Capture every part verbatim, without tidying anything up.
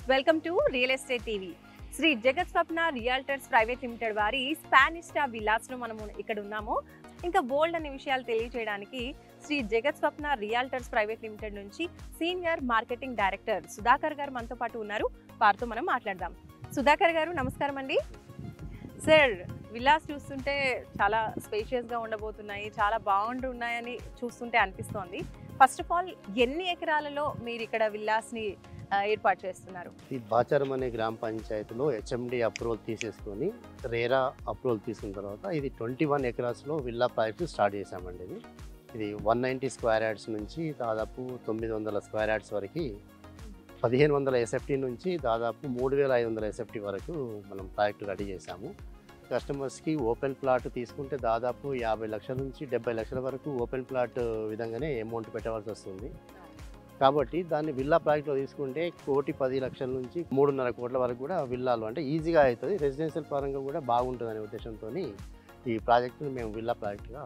Welcome to real estate TV. Shri Jagatswapna realtors private limited వారి Spanista villas లో మనము ఇక్కడ ఉన్నాము. ఇంకా బోల్డ్ అనే విషయాలు తెలియజేయడానికి Shri Jagatswapna realtors private limited నుంచి senior marketing director Sudhakar garu మనతో పాటు ఉన్నారు. వారితో మనం మాట్లాడదాం. సుధాకర్ గారు నమస్కారం అండి. సార్, విల్లాస్ చూస్తుంటే చాలా స్పేషియస్ గా ఉండబోతున్నాయి, చాలా బాగుంటున్నాయని చూస్తుంటే అనిపిస్తోంది. ఫస్ట్ ఆఫ్ ఆల్ ఎన్ని ఎకరాలలో మీరు ఇక్కడ విల్లాస్ ని ఏర్పాటు చేస్తున్నారు? ఈ బాచారం అనే గ్రామ పంచాయతీలో హెచ్ఎండి అప్రూవల్ తీసేసుకొని రేరా అప్రూవల్ తీసుకున్న తర్వాత ఇది ట్వంటీ వన్ ఎకరాస్లో విల్లా ప్రాజెక్ట్ స్టార్ట్ చేశామండి. ఇది ఇది వన్ నైంటీ స్క్వేర్ యార్డ్స్ నుంచి దాదాపు తొమ్మిది వందల స్క్వేర్ యార్డ్స్ వరకు, పదిహేను వందల ఎస్ఎఫ్టీ నుంచి దాదాపు మూడు వేల ఐదు వందల ఎస్ఎఫ్టీ వరకు మనం ప్రాజెక్ట్ రెడీ చేశాము. కస్టమర్స్కి ఓపెన్ ప్లాట్ తీసుకుంటే దాదాపు యాభై లక్షల నుంచి డెబ్బై లక్షల వరకు ఓపెన్ ప్లాట్ విధంగానే అమౌంట్ పెట్టవలసి వస్తుంది. కాబట్టి దాన్ని విల్లా ప్రాజెక్ట్లో తీసుకుంటే కోటి పది లక్షల నుంచి మూడున్నర కోట్ల వరకు కూడా విల్లాలు అంటే ఈజీగా అవుతుంది. రెసిడెన్షియల్ పరంగా కూడా బాగుంటుంది అనే ఉద్దేశంతో ఈ ప్రాజెక్టుని మేము విల్లా ప్రాజెక్ట్గా.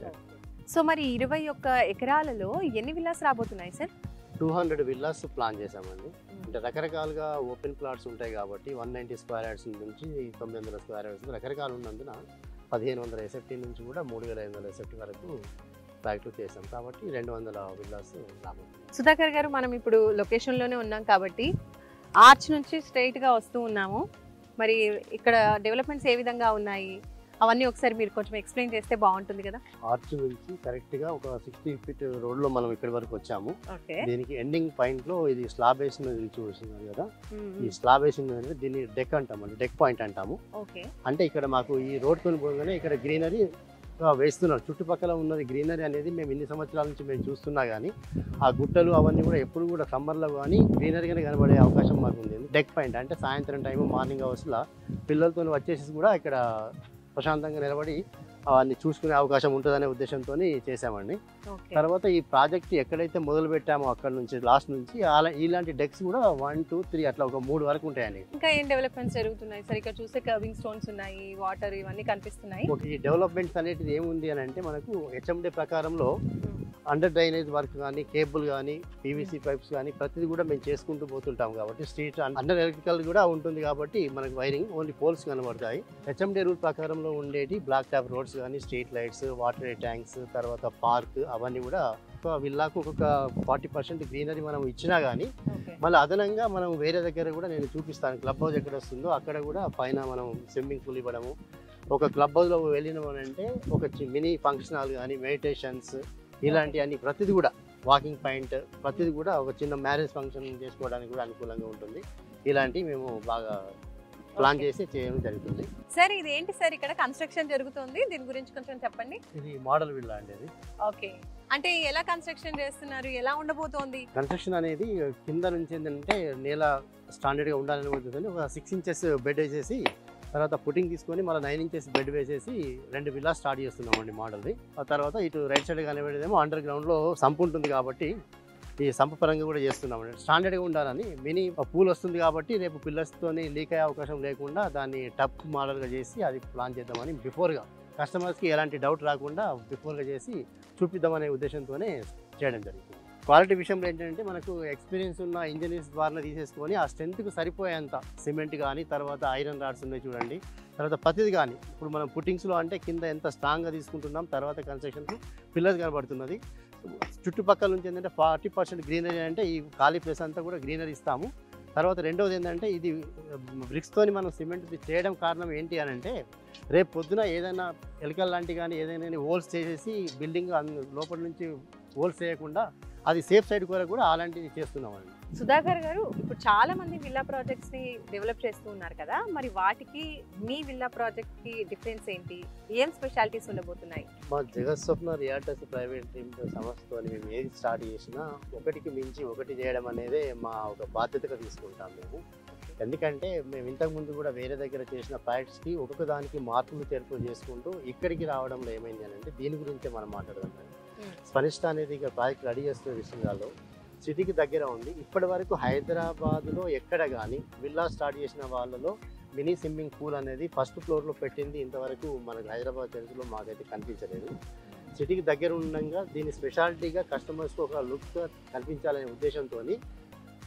సో మరి ఇరవై ఒక్క ఎకరాలలో ఎన్ని విల్లాస్ రాబోతున్నాయి సార్? టూ హండ్రెడ్ విల్లాస్ ప్లాన్ చేశామండి. అంటే రకరకాలుగా ఓపెన్ ప్లాట్స్ ఉంటాయి కాబట్టి వన్ నైంటీ స్క్వేర్ యార్డ్స్ నుంచి తొమ్మిది వందల స్క్వేర్ యార్డ్స్ రకరకాలు ఉన్నందున పదిహేను వందల ఎస్ఎఫ్టీ నుంచి కూడా మూడు వేల ఐదు వందల ఎస్ఎఫ్టీ వరకు ప్రాజెక్టు చేసాం. కాబట్టి రెండు వందల విల్లాస్ రాబోతుంది. సుధాకర్ గారు, మనం ఇప్పుడు లొకేషన్లోనే ఉన్నాం కాబట్టి ఆర్చ్ నుంచి స్ట్రైట్గా వస్తూ ఉన్నాము. మరి ఇక్కడ డెవలప్మెంట్స్ ఏ విధంగా ఉన్నాయి అవన్నీ ఒకసారి మీరు కొంచెం ఎక్స్ప్లెయిన్ చేస్తే బాగుంటుంది కదా. ఆర్చ్ నుంచి కరెక్ట్గా ఒక సిక్స్టీ ఫీట్ రోడ్లో మనం ఇక్కడి వరకు వచ్చాము. దీనికి ఎండింగ్ పాయింట్లో ఇది స్లాబ్ వేసిన చూస్తున్నారు కదా. ఈ స్లాబ్ వేసిన అనేది దీన్ని డెక్ అంటాము, డెక్ పాయింట్ అంటాము. అంటే ఇక్కడ మాకు ఈ రోడ్ కొని పోగానే ఇక్కడ గ్రీనరీ వేస్తున్నారు. చుట్టుపక్కల ఉన్నది గ్రీనరీ అనేది మేము ఇన్ని సంవత్సరాల నుంచి మేము చూస్తున్నా కానీ ఆ గుట్టలు అవన్నీ కూడా ఎప్పుడు కూడా సమ్మర్లో కానీ గ్రీనరీగానే కనబడే అవకాశం మాకు ఉంది. డెక్ పాయింట్ అంటే సాయంత్రం టైము మార్నింగ్ అవర్స్లో పిల్లలతో వచ్చేసి కూడా ఇక్కడ ప్రశాంతంగా నిలబడి అవన్నీ చూసుకునే అవకాశం ఉంటుందనే ఉద్దేశంతో చేసామండి. తర్వాత ఈ ప్రాజెక్ట్ ఎక్కడైతే మొదలు పెట్టామో అక్కడ నుంచి లాస్ట్ నుంచి అలా ఇలాంటి డెక్స్ కూడా వన్ టూ త్రీ అట్లా ఒక మూడు వరకు ఉంటాయండి. ఇంకా ఏం డెవలప్మెంట్స్ జరుగుతున్నాయి సార్? ఇక్కడ చూస్తే కర్వింగ్ స్టోన్స్ ఉన్నాయి, వాటర్ ఇవన్నీ కనిపిస్తున్నాయి. ఈ డెవలప్మెంట్స్ అనేటిది ఏముంది అని అంటే మనకు హెచ్ఎండి ప్రకారంలో అండర్ డ్రైనేజ్ వర్క్ కానీ కేబుల్ కానీ పీవీసీ పైప్స్ కానీ ప్రతిదీ కూడా మేము చేసుకుంటూ పోతుంటాం. కాబట్టి స్ట్రీట్ అండర్ ఎలక్ట్రికల్ కూడా ఉంటుంది కాబట్టి మనకు వైరింగ్ ఓన్లీ పోల్స్ కనబడతాయి. హెచ్ఎండి రూల్ ప్రకారంలో ఉండేటి బ్లాక్ టాప్ రోడ్స్ కానీ స్ట్రీట్ లైట్స్, వాటర్ ట్యాంక్స్, తర్వాత పార్క్ అవన్నీ కూడా ఒక విల్లాకు ఒక్కొక్క ఫార్టీ పర్సెంట్ గ్రీనరీ మనం ఇచ్చినా కానీ మళ్ళీ అదనంగా మనం వేరే దగ్గర కూడా నేను చూపిస్తాను. క్లబ్ హౌస్ ఎక్కడ వస్తుందో అక్కడ కూడా పైన మనం స్విమ్మింగ్ పూల్ ఇవ్వడము. ఒక క్లబ్ హౌస్లో వెళ్ళినామనంటే ఒక మినీ ఫంక్షన్ హాల్ కానీ మెడిటేషన్స్ ఇలాంటి అన్ని ప్రతిదీ కూడా వాకింగ్ పాయింట్ ప్రతిదీ కూడా ఒక చిన్న మ్యారేజ్ ఫంక్షన్ చేసుకోవడానికి కూడా అనుకూలంగా ఉంటుంది. ఇలాంటివి మేము బాగా ప్లాన్ చేసి చేయడం జరుగుతుంది. సార్, ఇది ఏంటి సార్ ఇక్కడ కన్స్ట్రక్షన్ జరుగుతుంది, దీని గురించి కొంచెం చెప్పండి. ఇది మోడల్ విల్లా అండి. అది ఓకే, అంటే ఎలా కన్స్ట్రక్షన్ చేస్తున్నారు, ఎలా ఉండబోతోంది? కన్స్ట్రక్షన్ అనేది కింద నుంచి ఏంటంటే నేల స్టాండర్డ్ గా ఉండాలని ఉంటుంది. ఒక సిక్స్ ఇంచెస్ బెడ్ వేసేసి తర్వాత పుట్టింగ్ తీసుకొని మళ్ళీ నైన్ ఇంచెస్ బెడ్ వేసేసి రెండు విల్లా స్టార్ట్ చేస్తున్నామండి మోడల్ది. ఆ తర్వాత ఇటు రైట్ సైడ్ కనిపెట్టేదేమో అండర్ గ్రౌండ్లో సంపు ఉంటుంది కాబట్టి ఈ సంప పరంగా కూడా చేస్తున్నామండి. స్టాండర్డ్గా ఉండాలని మినీ పూల్ వస్తుంది కాబట్టి రేపు పిల్లర్స్తో లీక్ అయ్యే అవకాశం లేకుండా దాన్ని టప్ మోడల్గా చేసి అది ప్లాన్ చేద్దామని బిఫోర్గా కస్టమర్స్కి ఎలాంటి డౌట్ రాకుండా బిఫోర్గా చేసి చూపిద్దామనే ఉద్దేశంతోనే చేయడం జరుగుతుంది. క్వాలిటీ విషయంలో ఏంటంటే మనకు ఎక్స్పీరియన్స్ ఉన్న ఇంజనీర్స్ ద్వారా తీసేసుకొని ఆ స్ట్రెంత్కి సరిపోయేంత సిమెంట్ కానీ తర్వాత ఐరన్ రాడ్స్ ఉన్నాయి చూడండి, తర్వాత ప్రతిది కానీ ఇప్పుడు మనం పుట్టింగ్స్లో అంటే కింద ఎంత స్ట్రాంగ్గా తీసుకుంటున్నాం, తర్వాత కన్స్ట్రక్షన్కి పిల్లర్స్ కనబడుతున్నది. చుట్టుపక్కల నుంచి ఏంటంటే ఫార్టీ పర్సెంట్ గ్రీనరీ అంటే ఈ ఖాళీ ప్లేస్ అంతా కూడా గ్రీనరీ ఇస్తాము. తర్వాత రెండవది ఏంటంటే ఇది బ్రిక్స్తోని మనం సిమెంట్ చేయడం కారణం ఏంటి అని అంటే రేపు పొద్దున ఏదైనా ఎలకల్ లాంటి కానీ ఏదైనా హోల్స్ చేసేసి బిల్డింగ్ లోపల నుంచి హోల్స్ చేయకుండా అది సేఫ్ సైడ్ కొరకు కూడా అలాంటివి చేస్తున్నామండి. సుధాకర్ గారు, ఇప్పుడు చాలా మంది విల్లా ప్రాజెక్ట్స్ ని డెవలప్ చేస్తూ ఉన్నారు కదా, మరి వాటికి మీ విల్లా ప్రాజెక్ట్ కి డిఫరెన్స్ ఏంటి, ఏం స్పెషాలిటీస్ ఉండబోతున్నాయి? మా జగత్స్వప్న రియల్టర్స్ ప్రైవేట్ లిమిటెడ్ సంస్థతో మేము ఏది స్టార్ట్ చేసినా ఒకటికి మించి ఒకటి చేయడం అనేదే మా ఒక బాధ్యతగా తీసుకుంటాం మేము. ఎందుకంటే మేము ఇంతకుముందు కూడా వేరే దగ్గర చేసిన ప్రాజెక్ట్స్కి ఒక్కొక్క దానికి మార్పులు చేర్పులు చేసుకుంటూ ఇక్కడికి రావడంలో ఏమైంది అని అంటే దీని గురించే మనం మాట్లాడదాం. స్పనిస్టా అనేది ఇక ప్రాజెక్ట్ రెడీ చేస్తున్న విషయాల్లో సిటీకి దగ్గర ఉంది. ఇప్పటి వరకు హైదరాబాద్లో ఎక్కడ కానీ విల్లా స్టార్ట్ చేసిన వాళ్ళలో మినీ స్విమ్మింగ్ పూల్ అనేది ఫస్ట్ ఫ్లోర్లో పెట్టింది ఇంతవరకు మనకు హైదరాబాద్ తెలుగులో మాకైతే కనిపించలేదు. సిటీకి దగ్గర ఉండగా దీని స్పెషాలిటీగా కస్టమర్స్కి ఒక లుక్ కల్పించాలనే ఉద్దేశంతో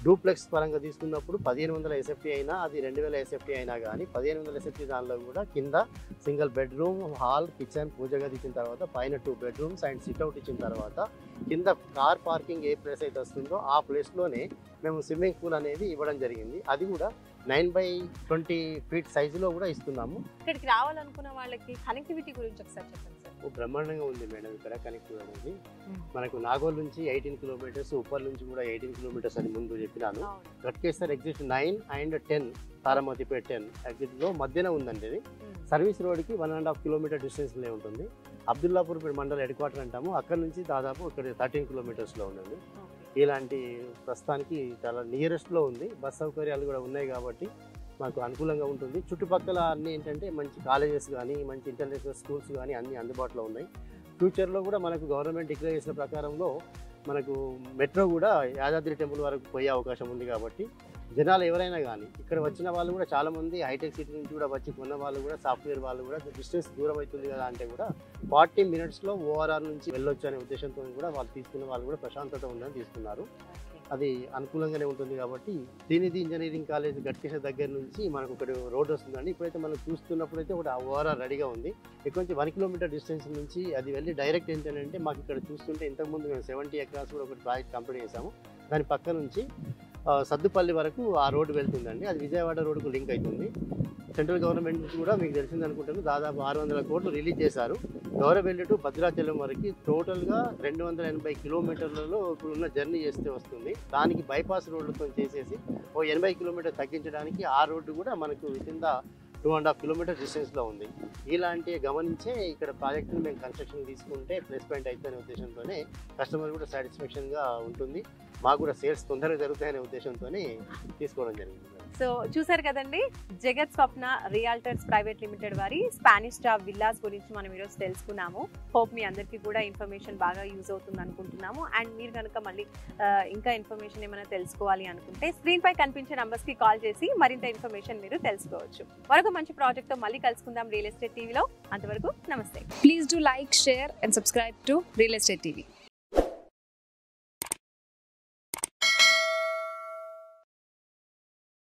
డూప్లెక్స్ పరంగా తీసుకున్నప్పుడు పదిహేను వందల ఎస్ఎఫ్టీ అయినా అది రెండు వేల ఎస్ఎఫ్టీ అయినా కానీ పదిహేను వందల ఎస్ఎఫ్టీ దానిలో కూడా కింద సింగిల్ బెడ్రూమ్, హాల్, కిచెన్, పూజ గది ఇచ్చిన తర్వాత పైన టూ బెడ్రూమ్స్ అండ్ సిట్అవుట్ ఇచ్చిన తర్వాత కింద కార్ పార్కింగ్ ఏ ప్లేస్ అయితే వస్తుందో ఆ ప్లేస్లోనే మేము స్విమ్మింగ్ పూల్ అనేది ఇవ్వడం జరిగింది. అది కూడా నైన్ బై ట్వంటీ ఫీట్ సైజులో కూడా ఇస్తున్నాము. ఇక్కడికి రావాలనుకున్న వాళ్ళకి కనెక్టివిటీ గురించి ఒకసారి చెప్పండి సార్. బ్రహ్మాండంగా ఉంది మేడం ఇక్కడ కనెక్టివిటీ అనేది. మనకు నాగోల్ నుంచి ఎయిటీన్ కిలోమీటర్స్, ఉప్పల్ నుంచి కూడా ఎయిటీన్ కిలోమీటర్స్ అని ముందు చెప్పినాను. Ghatkesar exit nine and ten, Taramatipet ten ఎగ్జిట్లో మధ్యన ఉందండి. ఇది సర్వీస్ రోడ్కి వన్ అండ్ హాఫ్ కిలోమీటర్ డిస్టెన్స్లో ఉంటుంది. అబ్దుల్లాపూర్ మండల హెడ్ క్వార్టర్ అంటాము, అక్కడ నుంచి దాదాపు ఇక్కడ థర్టీన్ కిలోమీటర్స్లో ఉందండి. ఇలాంటి ప్రస్తుతానికి చాలా నియరెస్ట్లో ఉంది. బస్ సౌకర్యాలు కూడా ఉన్నాయి కాబట్టి మాకు అనుకూలంగా ఉంటుంది. చుట్టుపక్కల అన్నీ ఏంటంటే మంచి కాలేజెస్ కానీ మంచి ఇంటర్నేషనల్ స్కూల్స్ కానీ అన్నీ అందుబాటులో ఉన్నాయి. ఫ్యూచర్లో కూడా మనకు గవర్నమెంట్ డిక్లేర్ చేసిన ప్రకారంలో మనకు మెట్రో కూడా యాదాద్రి టెంపుల్ వరకు పోయే అవకాశం ఉంది. కాబట్టి జనాలు ఎవరైనా కానీ ఇక్కడ వచ్చిన వాళ్ళు కూడా చాలామంది హైటెక్ సిటీ నుంచి కూడా వచ్చి కొన్న వాళ్ళు కూడా సాఫ్ట్వేర్ వాళ్ళు కూడా డిస్టెన్స్ దూరం అవుతుంది కదా అంటే కూడా ఫార్టీ మినిట్స్లో ఓఆర్ఆర్ నుంచి వెళ్ళొచ్చు అనే ఉద్దేశంతో కూడా వాళ్ళు తీసుకున్న వాళ్ళు కూడా ప్రశాంతత ఉందని తీసుకున్నారు. అది అనుకూలంగానే ఉంటుంది. కాబట్టి శ్రీనిధి ఇంజనీరింగ్ కాలేజ్ గట్కేసర్ దగ్గర నుంచి మనకు ఒకటి రోడ్ వస్తుందండి. ఇప్పుడైతే మనం చూస్తున్నప్పుడైతే ఒకటి ఓఆర్ఆర్ రెడీగా ఉంది. ఇక్కడ నుంచి వన్ కిలోమీటర్ డిస్టెన్స్ నుంచి అది వెళ్ళి డైరెక్ట్ ఏంటంటే మాకు ఇక్కడ చూస్తుంటే ఇంతకుముందు మేము సెవెంటీ ఎకరాస్ కూడా ఒకటి ప్రాజెక్ట్ కంప్లీట్ చేసాము. దాని పక్క నుంచి సద్దుపల్లి వరకు ఆ రోడ్డు వెళ్తుందండి. అది విజయవాడ రోడ్డుకు లింక్ అవుతుంది. సెంట్రల్ గవర్నమెంట్ నుంచి కూడా మీకు తెలిసింది అనుకుంటాను దాదాపు ఆరు వందల కోట్లు రిలీజ్ చేశారు. గౌరవెల్లి టు భద్రాచలం వరకు టోటల్గా రెండు వందల ఎనభై కిలోమీటర్లలో ఇప్పుడున్న జర్నీ చేస్తే వస్తుంది. దానికి బైపాస్ రోడ్లతో చేసేసి ఓ ఎనభై కిలోమీటర్ తగ్గించడానికి ఆ రోడ్డు కూడా మనకు కింద టూ అండ్ హాఫ్ కిలోమీటర్ డిస్టెన్స్లో ఉంది. ఇలాంటి గమనించే ఇక్కడ ప్రాజెక్టును మేము కన్స్ట్రక్షన్ తీసుకుంటే ప్లస్ పాయింట్ అవుతుందనే ఉద్దేశంతోనే కస్టమర్ కూడా సాటిస్ఫాక్షన్గా ఉంటుంది. మాకు కూడా సేల్స్ తొందరగా జరుగుతాయనే ఉద్దేశంతోనే తీసుకోవడం జరిగింది. సో చూసారు కదండి, జగత్ స్వప్న రియాల్టర్స్ ప్రైవేట్ లిమిటెడ్ వారి స్పానిస్టా విల్లాస్ గురించి మనం ఈరోజు తెలుసుకున్నాము. హోప్ మీ అందరికీ కూడా ఇన్ఫర్మేషన్ బాగా యూజ్ అవుతుంది అనుకుంటున్నాము. అండ్ మీరు కనుక మళ్ళీ ఇంకా ఇన్ఫర్మేషన్ ఏమైనా తెలుసుకోవాలి అనుకుంటే స్క్రీన్ పై కనిపించే నంబర్స్ కి కాల్ చేసి మరింత ఇన్ఫర్మేషన్ మీరు తెలుసుకోవచ్చు. మరొక మంచి ప్రాజెక్ట్ తో మళ్ళీ కలుసుకుందాం రియల్ ఎస్టేట్ టీవీలో. అంతవరకు నమస్తే. Please do like, share and subscribe to real estate TV.